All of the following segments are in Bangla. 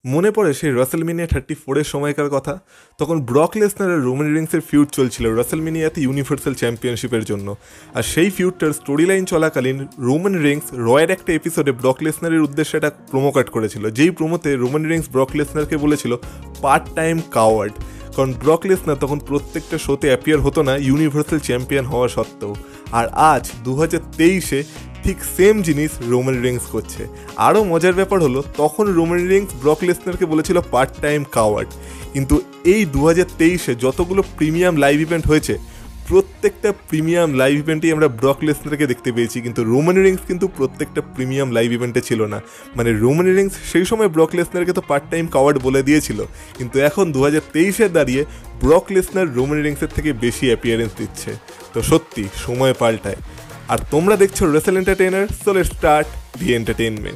মনে পড়ে সেই রাসেলমেনিয়া 34-এর সময়কার কথা। তখন ব্রক লেসনার আর রোমান রিংসের ফিউড চলছিল রাসেলমেনিয়াতে ইউনিভার্সাল চ্যাম্পিয়নশিপের জন্য। আর সেই ফিউডটার স্টোরি লাইন চলাকালীন রোমান রিংস রয়ের একটা এপিসোডে ব্রক লেসনারের উদ্দেশ্যে একটা প্রোমো কাট করেছিল, যেই প্রোমোতে রোমান রিংস ব্রক লেসনারকে বলেছিল পার্ট টাইম কাওয়ার্ড। কারণ ব্রক লেসনার তখন প্রত্যেকটা শোতে অ্যাপিয়ার হতো না ইউনিভার্সাল চ্যাম্পিয়ন হওয়া সত্ত্বেও। আর আজ 2023-এ ঠিক সেম জিনিস রোমান রিংস করছে। আরও মজার ব্যাপার হলো, তখন রোমান রিংস ব্রক লেসনারকে বলেছিল পার্ট টাইম কাওয়ার্ড, কিন্তু এই 2023-এ যতগুলো প্রিমিয়াম লাইভ ইভেন্ট হয়েছে প্রত্যেকটা প্রিমিয়াম লাইভ ইভেন্টেই আমরা ব্রক লেসনারকে দেখতে পেয়েছি, কিন্তু রোমান রিংস কিন্তু প্রত্যেকটা প্রিমিয়াম লাইভ ইভেন্টে ছিল না। মানে রোমান রিংস সেই সময় ব্রক লেসনারকে তো পার্ট টাইম কাওয়ার্ড বলে দিয়েছিল, কিন্তু এখন 2023-এ দাঁড়িয়ে ব্রক লেসনার রোমান রিংসের থেকে বেশি অ্যাপিয়ারেন্স দিচ্ছে। তো সত্যি সময় পাল্টায়। আর তোমরা দেখছো Wrestle Entertainer, so let's start the entertainment.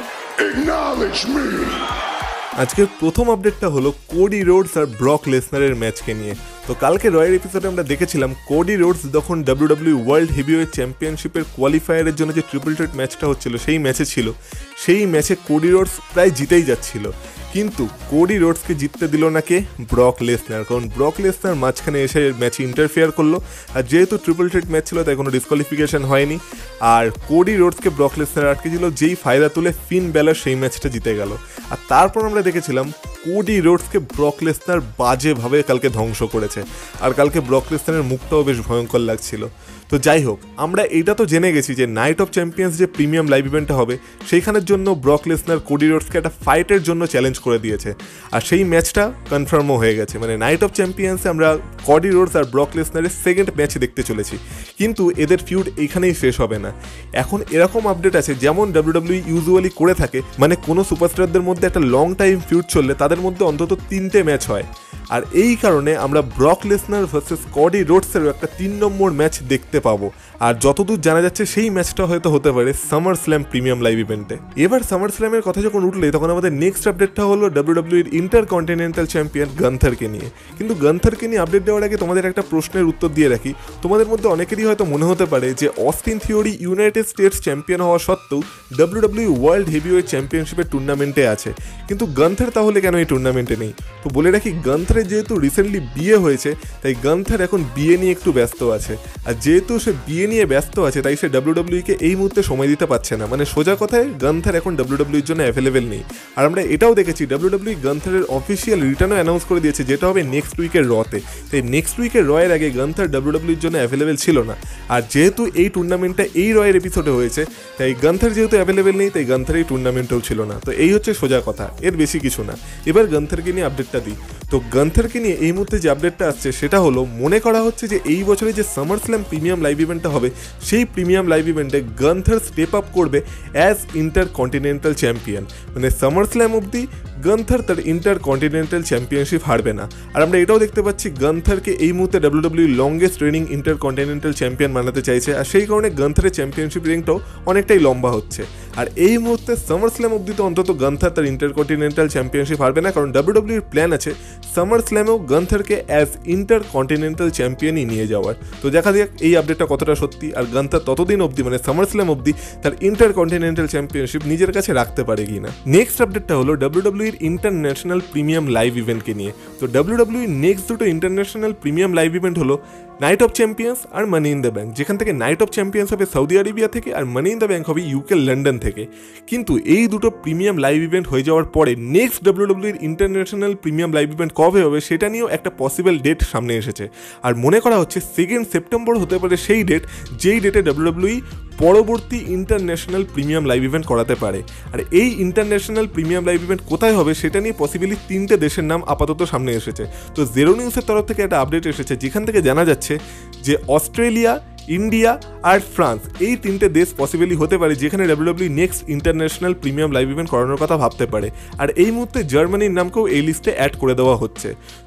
আজকের প্রথম আপডেটটা হলো কোডি রোডস আর ব্রক লেসনারের ম্যাচকে নিয়ে। তো কালকে রয়ের এপিসোডে আমরা দেখেছিলাম কোডি রোডস যখন WWE ওয়ার্ল্ড হেভিওয়েট চ্যাম্পিয়নশিপের কোয়ালিফায়ারের জন্য যে ট্রিপল থ্রেট ম্যাচটা হচ্ছিল সেই ম্যাচে ছিল। সেই ম্যাচে কোডি রোডস প্রায় জিতেই যাচ্ছিল, কিন্তু কোডি রোডসকে জিততে দিল না কে? Brock Lesnar. কারণ ব্রক লেসনার মাঝখানে এসে ম্যাচে ইন্টারফেয়ার করলো, আর যেহেতু ট্রিপল থ্রেট ম্যাচ ছিল তাই কোনো ডিসকোয়ালিফিকেশন হয়নি। আর কোডি রোডসকে ব্রক লেসনার আটকে ছিল, যেই ফায়দা তুলে ফিন ব্যালার সেই ম্যাচটা জিতে গেল। আর তারপর আমরা দেখেছিলাম কোডি রোডসকে ব্রক লেসনার বাজেভাবে কালকে ধ্বংস করেছে, আর কালকে ব্রক লেসনারের মুখটাও বেশ ভয়ঙ্কর লাগছিল। তো যাই হোক, আমরা এটা তো জেনে গেছি যে নাইট অফ চ্যাম্পিয়ন্স যে প্রিমিয়াম লাইভ ইভেন্টটা হবে সেইখানের জন্য ব্রক লেসনার কোডি রোডসকে একটা ফাইটের জন্য চ্যালেঞ্জ করে দিয়েছে, আর সেই ম্যাচটা কনফার্মও হয়ে গেছে। মানে নাইট অফ চ্যাম্পিয়ন্সে আমরা কোডি রোডস আর ব্রক লেসনারের সেকেন্ড ম্যাচ দেখতে চলেছি, কিন্তু এদের ফিউড এইখানেই শেষ হবে না। এখন এরকম আপডেট আছে যেমন WWE ইউজুয়ালি করে থাকে, মানে কোনো সুপারস্টারদের মধ্যে একটা লং টাইম ফিউড চললে তাদের মধ্যে অন্তত 3টে ম্যাচ হয়। আর এই কারণে আমরা ব্রক লেসনার ভার্সেস কোডি রোডসেরও একটা 3 নম্বর ম্যাচ দেখতে পাবো। আর যতদূর জানা যাচ্ছে সেই ম্যাচটা হয়তো হতে পারে সামার স্ল্যাম প্রিমিয়াম লাইভ ইভেন্টে। এবার সামার স্ল্যামের কথা যখন উঠলে তখন আমাদের নেক্সট আপডেটটা হলো WWE ইন্টার কন্টিনেন্টাল চ্যাম্পিয়ন গান্থারকে নিয়ে। কিন্তু গান্থারকে নিয়ে আপডেট দেওয়ার আগে তোমাদের একটা প্রশ্নের উত্তর দিয়ে রাখি। তোমাদের মধ্যে অনেকেরই হয়তো মনে হতে পারে যে Austin Theory United States champion হওয়া সত্ত্বেও WWE ওয়ার্ল্ড হেভিওয়েট চ্যাম্পিয়নশিপের টুর্নামেন্টে আছে, কিন্তু গান্থার তাহলে কেন এই টুর্নামেন্টে নেই? তো বলে রাখি, গান্থারের যেহেতু রিসেন্টলি বিয়ে হয়েছে তাই গান্থার এখন বিয়ে নিয়ে একটু ব্যস্ত আছে। আর যেহেতু সে বিয়ে নিয়ে ব্যস্ত আছে তাই সে WWE-কে এই মুহূর্তে সময় দিতে পারছে না। মানে সোজা কথায় গান্থার এখন WWE-র জন্য অ্যাভেলেবেল নেই। আর আমরা এটাও দেখেছি WWE গান্থারের অফিসিয়াল রিটার্নও অ্যানাউন্স করে দিয়েছে, যেটা হবে নেক্সট উইকের রতে। তাই নেক্সট উইকের রয়ের আগে গান্থার WWE-র জন্য অ্যাভেলেবেল ছিল না। আর যেহেতু এই টুর্নামেন্টটা এই রয়ের এপিসোডে হয়েছে তাই গান্থার যেহেতু অ্যাভেলেবেল নেই তাই গান্থার এই টুর্নামেন্টেও ছিল না। তো এই হচ্ছে সোজা কথা, এর বেশি কিছু না। এবার গান্থারকে নিয়ে আপডেটটা দিই। তো গান্থারকে নিয়ে এই মুহূর্তে যে আপডেটটা আসছে সেটা হলো, মনে করা হচ্ছে যে এই বছরে যে সামার স্ল্যাম প্রিমিয়াম লাইভ ইভেন্টটা হবে সেই প্রিমিয়াম লাইভ ইভেন্টে গান্থার স্টেপ আপ করবে অ্যাজ ইন্টার কন্টিনেন্টাল চ্যাম্পিয়ন। মানে সামার স্ল্যাম অবধি গান্থার তার ইন্টার কন্টিনেন্টাল চ্যাম্পিয়নশিপ হারবে না। আর আমরা এটাও দেখতে পাচ্ছি গান্থারকে এই মুহূর্তে WWE longest reigning intercontinental champion বানাতে চাইছে, আর সেই কারণে গান্থারের চ্যাম্পিয়নশিপ রেঞ্জটাও অনেকটাই লম্বা হচ্ছে। আর এই মুহূর্তে সামার স্ল্যাম অবধি তো অন্তত গান্থার তার ইন্টার কন্টিনেন্টাল চ্যাম্পিয়নশিপ হারবে না, কারণ WWE-র প্ল্যান আছে সামার স্ল্যামেও গান্থারকে অ্যাজ ইন্টার কন্টিনেন্টাল চ্যাম্পিয়নই নিয়ে যাওয়ার। তো দেখা যাক এই আপডেটটা কতটা সত্যি, আর গান্থার ততদিন অবধি মানে সামার স্ল্যাম অবধি তার ইন্টার কন্টিনেন্টাল চ্যাম্পিয়নশিপ নিজের কাছে রাখতে পারে কি না। নেক্সট আপডেটটা হলো WWE-র ইন্টারন্যাশনাল প্রিমিয়াম লাইভ ইভেন্টকে নিয়ে। তো WWE নেক্সট দুটো ইন্টারন্যাশনাল প্রিমিয়াম লাইভ ইভেন্ট হলো নাইট অফ চ্যাম্পিয়ন্স আর মানি ইন দ্য ব্যাংক, যেখান থেকে নাইট অফ চ্যাম্পিয়ন্স হবে সৌদি আরেবিয়া থেকে আর মানি ইন দ্য ব্যাংক হবে ইউকে লন্ডন থেকে। কিন্তু এই দুটো প্রিমিয়াম লাইভ ইভেন্ট হয়ে যাওয়ার পরে নেক্সট WWE-র ইন্টারন্যাশনাল প্রিমিয়াম লাইভ ইভেন্ট কবে হবে সেটা নিয়েও একটা পসিবল ডেট সামনে এসেছে। আর মনে করা হচ্ছে 2 সেপ্টেম্বর হতে পারে সেই ডেট যেই ডেটে WWE পরবর্তী ইন্টারন্যাশনাল প্রিমিয়াম লাইভ ইভেন্ট করাতে পারে। আর এই ইন্টারন্যাশনাল প্রিমিয়াম লাইভ ইভেন্ট কোথায় হবে সেটা নিয়ে পসিবলি 3টে দেশের নাম আপাতত সামনে এসেছে। তো জেরো নিউজের তরফ থেকে একটা আপডেট এসেছে যেখান থেকে জানা যাচ্ছে যে অস্ট্রেলিয়া, ইন্ডিয়া আর ফ্রান্স এই 3টে দেশ পসিবলি হতে পারে যেখানে WWE next international premium live event করানোর কথা ভাবতে পারে। আর এই মুহূর্তে জার্মানির নামকেও এই লিস্টে অ্যাড করে দেওয়া হচ্ছে।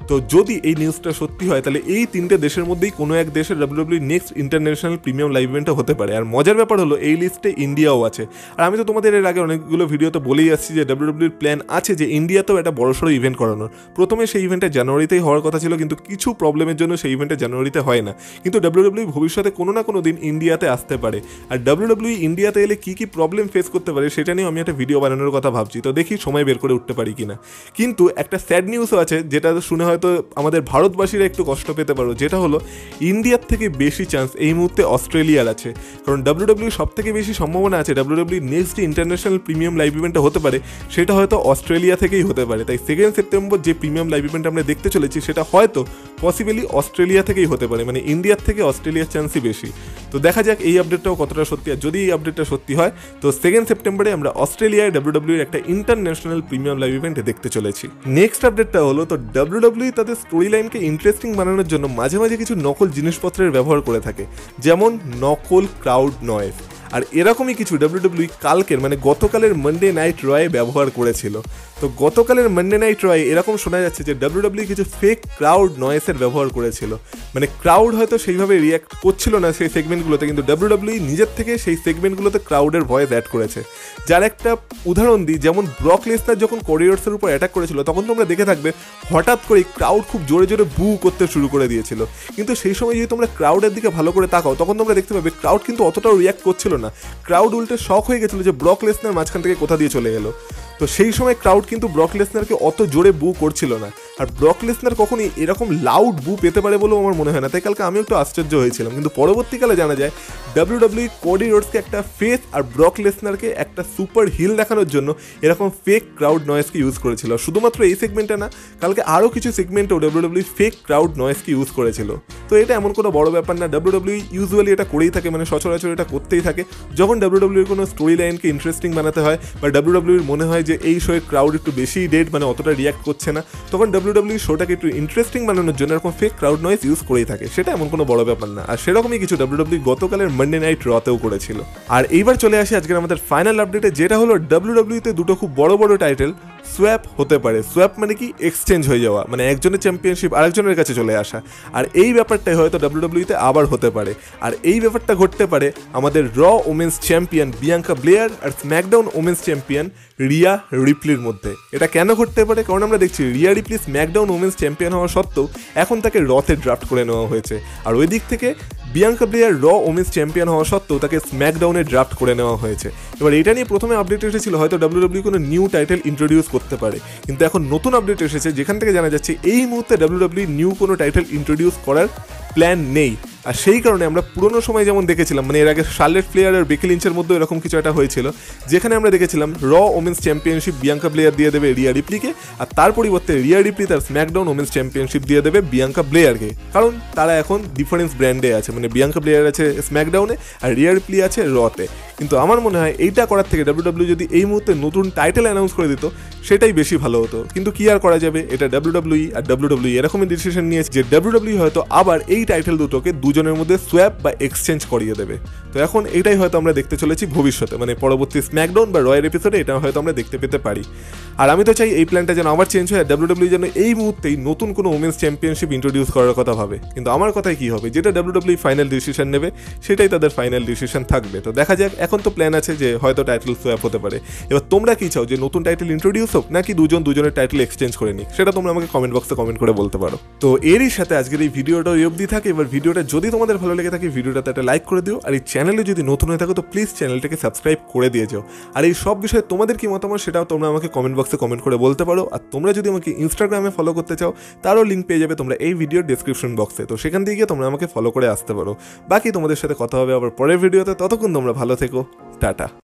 তো যদি এই নিউজটা সত্যি হয় তাহলে এই তিনটে দেশের মধ্যেই কোনো এক দেশের WWE next international premium live ইভেন্টটা হতে পারে। আর মজার ব্যাপার হলো এই লিস্টে ইন্ডিয়াও আছে। আর আমি তো তোমাদের এর আগে অনেকগুলো ভিডিওতে বলেই আসছি যে ডাব্লিউডাব্লিউর প্ল্যান আছে যে ইন্ডিয়াতেও একটা বড়সড় ইভেন্ট করানোর। প্রথমে সেই ইভেন্টটা জানুয়ারিতেই হওয়ার কথা ছিল, কিন্তু কিছু প্রবলেমের জন্য সেই ইভেন্টটা জানুয়ারিতে হয় না। কিন্তু ডাব্লিউডাব্লিউ ভবিষ্যতে কোনো না কোনো দিন ইন্ডিয়াতে আসতে পারে। আর ডাব্লিউডাব্লিউ ইন্ডিয়াতে এলে কী কী প্রবলেম ফেস করতে পারে সেটা নিয়ে আমি একটা ভিডিও বানানোর কথা ভাবছি। তো দেখি সময় বের করে উঠতে পারি কিনা। কিন্তু একটা স্যাড নিউজও আছে যেটা শুনে হয়তো আমাদের ভারতবাসীরা একটু কষ্ট পেতে পারো, যেটা হলো ইন্ডিয়ার থেকে বেশি চান্স এই মুহূর্তে অস্ট্রেলিয়ার আছে। কারণ ডাব্লিউডাব্লিউ সব থেকে বেশি সম্ভাবনা আছে ডাব্লিউডাব্লিউ নেক্সট যে ইন্টারন্যাশনাল প্রিমিয়াম লাইভ ইভেন্টটা হতে পারে সেটা হয়তো অস্ট্রেলিয়া থেকেই হতে পারে। তাই 2 সেপ্টেম্বর যে প্রিমিয়াম লাইভ ইভেন্ট আমরা দেখতে চলেছি সেটা হয়তো পসিবলি অস্ট্রেলিয়া থেকেই হতে পারে, মানে ইন্ডিয়ার থেকে অস্ট্রেলিয়ার চান্সই বেশি। তো দেখা যাক এই আপডেটটাও কতটা সত্যি। আর যদি এই আপডেটটা সত্যি হয় তো 2 সেপ্টেম্বরে আমরা অস্ট্রেলিয়ায় ডাব্লিউডাব্লিউর একটা ইন্টারন্যাশনাল প্রিমিয়াম লাইভ ইভেন্ট দেখতে চলেছি। নেক্সট আপডেটটা হলো তো ডাব্লিউডাব্লিউ তাদের স্টোরি লাইনকে ইন্টারেস্টিং বানানোর জন্য মাঝে মাঝে কিছু নকল জিনিসপত্রের ব্যবহার করে থাকে, যেমন নকল ক্রাউড নয়েজ। আর এরকমই কিছু ডাব্লিউডাব্লিউ কালকের মানে গতকালের মানডে নাইট রয়ে ব্যবহার করেছিল। তো গতকালের মানডে নাইট রয়ে এরকম শোনা যাচ্ছে যে ডাব্লিউডাব্লিউ কিছু ফেক ক্রাউড নয়েসের ব্যবহার করেছিল। মানে ক্রাউড হয়তো সেইভাবে রিয়াক্ট করছিল না সেই সেগমেন্টগুলোতে, কিন্তু ডাব্লিউডাব্লিউ নিজের থেকে সেই সেগমেন্টগুলোতে ক্রাউডের ভয়েস অ্যাড করেছে। যার একটা উদাহরণ দিই, যেমন ব্রক লেসনার যখন কোরিয়ার্সের উপর অ্যাটাক করেছিল তখন তোমরা দেখে থাকবে হঠাৎ করে ক্রাউড খুব জোরে জোরে বু করতে শুরু করে দিয়েছিল। কিন্তু সেই সময় যদি তোমরা ক্রাউডের দিকে ভালো করে তাকাও তখন তোমরা দেখতে পাবে ক্রাউড কিন্তু অতটাও রিয়াক্ট করছিল না। ক্রাউড উল্টে শক হয়ে গেছিল যে ব্রক লেসনার মাঝখান থেকে কোথা দিয়ে চলে গেল। তো সেই সময় ক্রাউড কিন্তু ব্রক লেসনারকে অত জোরে বু করছিল না। আর ব্রক লেসনার কখনই এরকম লাউড বু পেতে পারে বলেও আমার মনে হয় না। তাই কালকে আমি একটু আশ্চর্য হয়েছিলাম। কিন্তু পরবর্তীকালে জানা যায় ডাব্লিউডাব্লিউ কোডি রোডসকে একটা ফেস আর ব্রক লেসনারকে একটা সুপার হিল দেখানোর জন্য এরকম ফেক ক্রাউড নয়েজকে ইউজ করেছিল। শুধুমাত্র এই সেগমেন্টে না, কালকে আরও কিছু সেগমেন্টেও ডাব্লিউডাব্লিউ ফেক ক্রাউড নয়েজকে ইউজ করেছিল। তো এটা এমন কোনো বড় ব্যাপার না, ডাব্লিউডাব্লিউ ইউজুয়ালি এটা করেই থাকে, মানে সচরাচর এটা করতেই থাকে। যখন ডাব্লিউডাব্লিউর কোনো স্টোরি লাইনকে ইন্টারেস্টিং বানাতে হয় বা ডাব্লিউডাব্লিউর মনে হয় যে এই শোয়ের ক্রাউড একটু বেশি ডেড, মানে অতটা রিয়াক্ট করছে না, তখন ডাব্লিউডাব্লিউ শোটাকে একটু ইন্টারেস্টিং বানানোর জন্য এরকম ফেক ক্রাউড নয়েজ ইউজ করেই থাকে। সেটা এমন কোনো বড় ব্যাপার না। আর সেরকমই কিছু ডাব্লিউডাব্লিউ গতকালের মানডে নাইট রতেও করেছিল। আর এইবার চলে আসি আজকের আমাদের ফাইনাল আপডেটে, যেটা হলো ডাব্লিউডাব্লিউতে দুটো খুব বড় বড় টাইটেল সোয়াপ হতে পারে। সোয়াপ মানে কি? এক্সচেঞ্জ হয়ে যাওয়া, মানে একজনের চ্যাম্পিয়নশিপ আরেকজনের কাছে চলে আসা। আর এই ব্যাপারটাই হয়তো ডাব্লিউডাব্লিউতে আবার হতে পারে। আর এই ব্যাপারটা ঘটতে পারে আমাদের Raw women's champion Bianca Belair আর স্ম্যাকডাউন ওমেন্স চ্যাম্পিয়ন রিয়া রিপ্লির মধ্যে। এটা কেন ঘটতে পারে? কারণ আমরা দেখছি Rhea Ripley SmackDown women's champion হওয়া সত্ত্বেও এখন তাকে রতে ড্রাফট করে নেওয়া হয়েছে। আর ওই দিক থেকে বিয়াঙ্কা ব্লেয়ার র ওমেন্স চ্যাম্পিয়ন হওয়া সত্ত্বেও তাকে স্ম্যাকডাউনে ড্রাফট করে নেওয়া হয়েছে। এবার এটা নিয়ে প্রথমে আপডেট এসেছিল হয়তো ডাব্লিউডাব্লিউ কোনো নিউ টাইটেল ইন্ট্রোডিউস করতে পারে, কিন্তু এখন নতুন আপডেট এসেছে যেখান থেকে জানা যাচ্ছে এই মুহূর্তে ডাব্লিউডাব্লিউ নিউ কোনো টাইটেল ইন্ট্রোডিউস করার প্ল্যান নেই। আর সেই কারণে আমরা পুরোনো সময় যেমন দেখেছিলাম, মানে এর আগে শার্লেট ফ্লেয়ার আর বেকি লিঞ্চের মধ্যে এরকম কিছু একটা হয়েছিল, যেখানে আমরা দেখেছিলাম র ওমেন্স চ্যাম্পিয়নশিপ বিয়াঙ্কা ব্লেয়ার দিয়ে দেবে রিয়া রিপ্লিকে, আর তার পরিবর্তে রিয়া রিপ্লি তার স্ম্যাকডাউন ওমেন্স চ্যাম্পিয়নশিপ দিয়ে দেবে বিয়াঙ্কা ব্লেয়ারকে। কারণ তারা এখন ডিফারেন্স ব্র্যান্ডে আছে, মানে বিয়াঙ্কা ব্লেয়ার আছে স্ম্যাকডাউনে আর রিয়া রিপ্লি আছে রতে। কিন্তু আমার মনে হয় এইটা করার থেকে ডাব্লিউডাব্লিউ যদি এই মুহূর্তে নতুন টাইটেল অ্যানাউন্স করে দিত সেটাই বেশি ভালো হতো। কিন্তু কি আর করা যাবে, এটা ডাব্লিউডাব্লিউ আর ডাব্লিউডাব্লিউ এরকমই ডিসিশন নিয়েছে যে ডাব্লিউডাব্লিউ হয়তো আবার এই টাইটেল দুটোকে দুজনের মধ্যে সোয়াপ বা এক্সচেঞ্জ করিয়ে দেবে। তো এখন এটাই হয়তো আমরা দেখতে চলেছি ভবিষ্যতে, মানে পরবর্তী স্ম্যাকডাউন বা রয়ের এপিসোডে এটা হয়তো আমরা দেখতে পেতে পারি। আর আমি তো চাই এই প্ল্যানটা যেন আবার চেঞ্জ হয়, ডাব্লিউডাব্লিউ যেন এই মুহূর্তেই নতুন কোনো ওমেন্স চ্যাম্পিয়নশিপ ইন্ট্রোডিউস করার কথা ভাবে। কিন্তু আমার কথায় কি হবে, যেটা ডাব্লিউডাব্লিউ ফাইনাল ডিসিশন নেবে সেটাই তাদের ফাইনাল ডিসিশন থাকবে। তো দেখা যাক, এখন তো প্ল্যান আছে যে হয়তো টাইটেল সোয়াপ হতে পারে। এবার তোমরা কি চাও, যে নতুন টাইটেল ইন্ট্রোডিউস হোক নাকি দুজনের টাইটেল এক্সচেঞ্জ করে নিক, সেটা তোমরা আমাকে কমেন্ট বক্সে কমেন্ট করে বলতে পারো। তো এরই সাথে আজকের এই ভিডিওটা এই অবধি থাকে। এবার ভিডিওটা যদি তোমাদের ভালো লেগে থাকে ভিডিওটাতে একটা লাইক করে দিও, আর এই চ্যানেলে যদি নতুন হয়ে থাকো তো প্লিজ চ্যানেলটাকে সাবস্ক্রাইব করে দিয়ে যাও। আর এই সব বিষয়ে তোমাদের কি মতামত সেটাও তোমরা আমাকে কমেন্ট বক্সে কমেন্ট করে বলতে পারো। আর তোমরা যদি আমাকে ইনস্টাগ্রামে ফলো করতে চাও তারও লিঙ্ক পেয়ে যাবে তোমরা এই ভিডিওর ডেসক্রিপশন বক্সে। তো সেখান থেকে গিয়ে তোমরা আমাকে ফলো করে আসতে পারো। বাকি তোমাদের সাথে কথা হবে আবার পরের ভিডিওতে। ততক্ষণ তোমরা ভালো থেকো, টাটা।